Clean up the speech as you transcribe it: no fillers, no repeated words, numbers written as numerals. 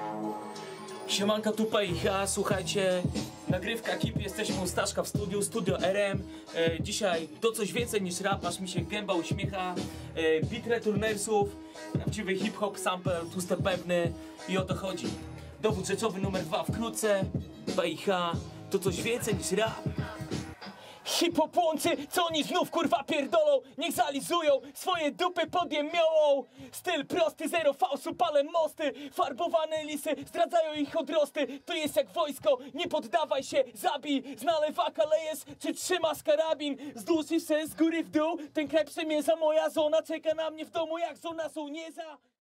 Siemanka, tutaj ja, słuchajcie, nagrywka ekipy, jesteśmy u Staszka w studiu, Studio RM. Dzisiaj to coś więcej niż rap, aż mi się gęba uśmiecha. Beat Returnersów, prawdziwy hip-hop, sample, tłuste pewny i o to chodzi. Dowód rzeczowy numer 2 wkrótce. BIH, to coś więcej niż rap. Hip-hop-łący, co oni znów kurwa pierdolą, niech zalizują swoje dupy podjemiołą. Styl prosty, zero fałszu, palę mosty. Farbowane lisy zdradzają ich odrosty. To jest jak wojsko, nie poddawaj się, zabij. Z nalewaka lejesz, czy trzymasz karabin. Zduszysz się z góry w dół, ten kraj przemierza moja zona. Czeka na mnie w domu jak żona żołnierza.